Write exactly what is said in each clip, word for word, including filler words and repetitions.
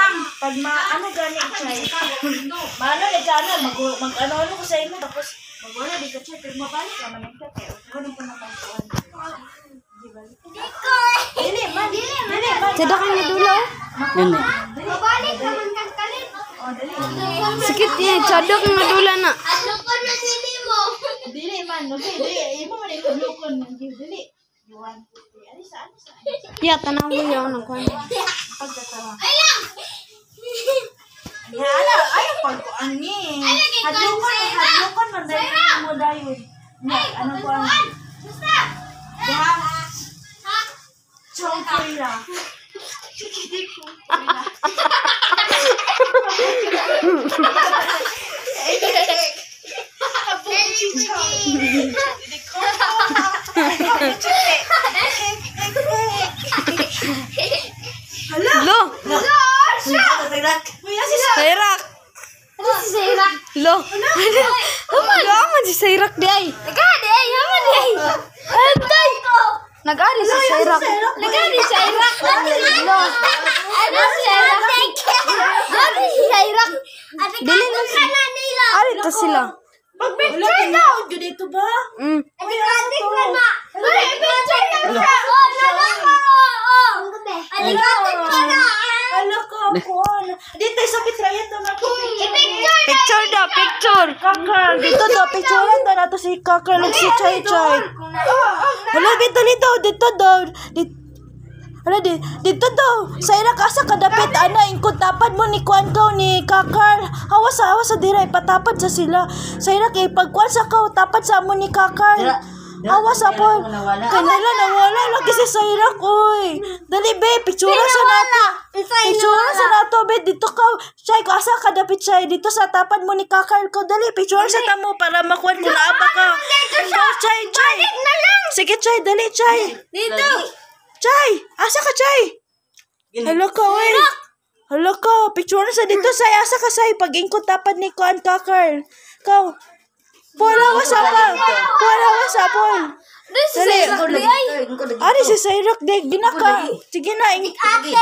Pag ma, ano gani chay? Mano ni channel mag mag ano ano ko sa imo tapos magwala di ka chay pero mabalik ka man ka pero kuno ko na pagtuon. Dili man dili dili man. Sada kang nadula. Gani. Mabalik ka man kang kalit. Oh dali. Sikit niya, sada kang nadula na. Ano ko na dili mo? Dili man, okay, dili. Imo man ito lukon man dili. Yuan. Ani sa ani sa. Ya tanaw mo yaw nang kwan. Pagkatawa. Ayang. Ya ala, ay pag ani. Hadlokon, hadlokon man dai mo dayon. Ni ano ko ang basta. Ya. Ha? Chong kuya. Lo. Sairak. Ano si Zaira? Lo. Tama naman si Sairak di ay. Nagadi ay naman ay. Antay ko. Nag-ari si Sairak. Nagadi si Zaira. Ano? Ano si Zaira? Ano si Zaira? Dili na si. Ari ta sila. Pag-picture daw, jud ito ba? Mm. Adik ko na. Ay, picture na siya. Oh, nala ko. Oh. Adik ko na. Ano ko ako? Dito sa pitrayan to na ko. I-picture na. Picture daw, picture. Kakar, dito daw, picturean daw nato si Kakar ug si Chay Chay. Hala, dito dito, dito daw. Dito. Hala, di, dito daw. Sa ira kasa kadapit ana ingkod tapad mo ni kuan kaw ni Kakar. Hawas sa hawas sa diray patapad sa sila. Sa ira kay pagkuan sa kaw tapad sa mo ni Kakar. Hawas sa po. Kanila nawala lagi si Sairak oy. Dali be, picture sa nato. Picture sa nato be dito ka. Chay ko asa kadapit Chay dito sa tapad mo ni Kakar ko. Dali picture sa tamo para makuan mo na aba ka. Go Chay Chay. Sige Chay, dali Chay. Dito. Chay, asa ka Chay? Hello ka oy. Hello ka, picture sa dito say asa ka say pag-ingkot tapad ni kuan Kakar. Kaw. Wala wa sa pa. Wala wa sa pon. Dali. Ari si Sairak de ginaka. Sige na ing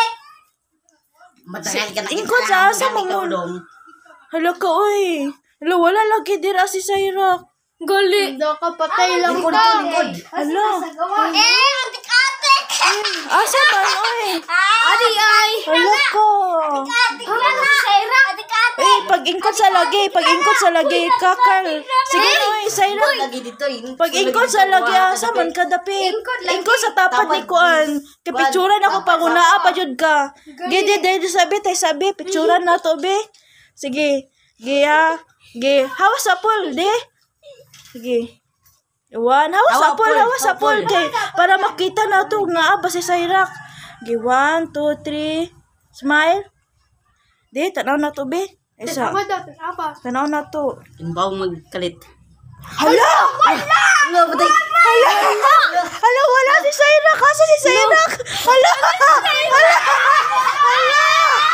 ingkot sa asa mo. Hello ka oy. Hello wala lagi dira si Sairak. Gali. Patay lang ko. Hello. Eh, atik-atik. Asa man oy. Adi ay. Hello ko. Atik na na. Zaira, atik-atik. Eh, pag-ingkot sa lagi, pag-ingkot sa lagi, Kakar. Sige, oy, Sairak. Pag-ingkot sa lagi, asa man ka dapit. Ingkot sa tapad ni Kuan. Kapicturan ako pag unaa pa jud ka. Gede, dede, sabi, tay sabi, picturan na to, be. Sige, giya, gi, hawas sa pool, de. Sige. Iwan, hawas sa pool, hawas sa pool, kay, para makita na to, nga ba si Sairak. Gi, one, two, three, smile. De, tanaw na to, be. Isa. Tanaw na to. Imbaw magkalit. Hala! Hala! Hala! Hala! Wala si Sairak! Kasa si Sairak! Hala! Hala! Hala!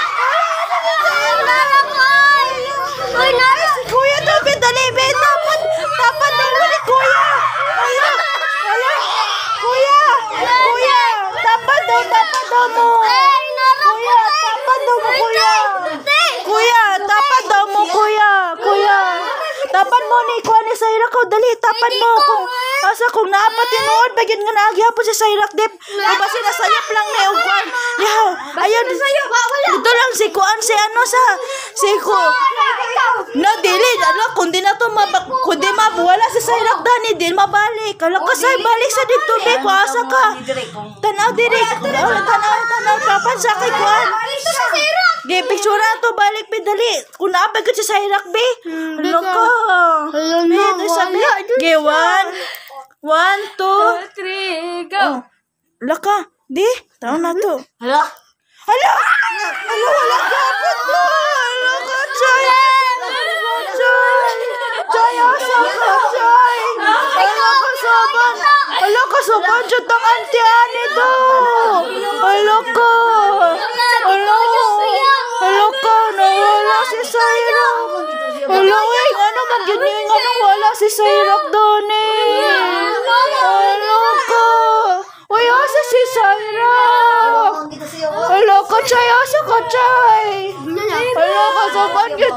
Uy, nara. Si Kuya to, be, dali, be, tapad, tapad daw mo ni Kuya. Hala! Hala! Kuya! Kuya! Tapad daw, tapad daw mo. Kuya, tapad daw mo, Kuya. Kuya, tapad daw mo, Kuya. Kuya. Tapad mo ni Kuya ni Sairak ko. Dali, tapad mo. Kung asa kung naapat tinuod, bagyan nga naagyapon si Sairak, dip. Kung basi nasayap lang na yung Kuan. Yeah. Ayaw, dito lang si Kuan, si ano sa, si Ku. Na, dili, ano, kundi na to, mabak, kundi mabwala si Sairak, dani, din mabalik. Kala ka, say, balik sa dito, be, kung asa ka. Tanaw, diri. Tanaw, tanaw, papan sa kay Kuan. Di, picture na to, balik, be, dali. Kung naabag ka si Sairak, be. Ano ka? Be, ito sabi. Ge, one. One, two. Three, go. Laka. Di, tao na to. Hala. Hala! Hala, wala kapit mo! Hala ka, Chay! Chay! Chay, asa ka, Chay! Hala ka, saban! Hala ka, saban! Diyan tang anti-ani do! Hala ka! Hala! Hala ka! Nawala si Sairak! Hala, eh! Ano magining? Ano wala si Sairak doon eh? Hala ka! Uy, asa si Sairak? Hala ka, Chay! Asa ka, Chay?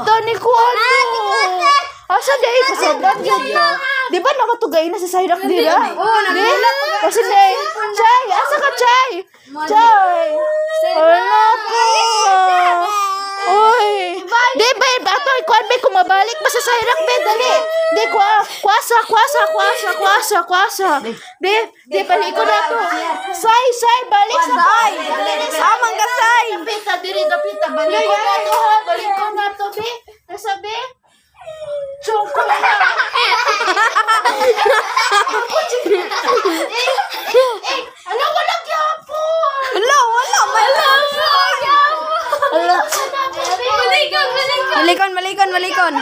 Kita ni ko ano. Asa day kasabat gyud. Di ba nakatugay na sa sayrak dira? Oo, nagulat. Kasi day, Chay, asa ka Chay? Chay. Ano ko? Oy. Di ba bato ikuan ba kumabalik pa sa sayrak be dali. Di kwa kwasa kwasa kwasa kwasa kwasa. Di, di balik ko na to. Say, say, balik sa say. Samang ka say. Pita diri dapita balik ko na to ha. Balik ko na to be. Nasabi? Choko na. Ano wala gyapon? Wala, wala, wala. Wala. Malikon, malikon. Malikon, malikon, malikon.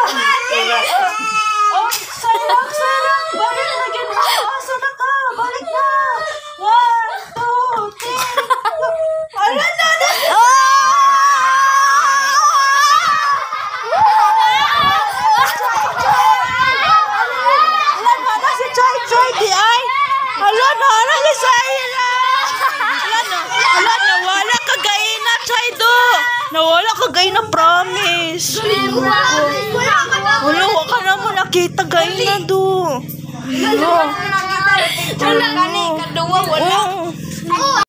Oh, sayang, sayang. Balik na lagi na. Asa na ka? Balik na. One, two, three. Ala na na. Ala na na si Choy, Choy di ay. Ala na na si Sayra. Ala na. Ala nawala ka gaina, Choy do. Nawala ka gaina, promise. Wala, wala ka naman nakita gaina do. Wala ka ni, kadua, wala. Oh.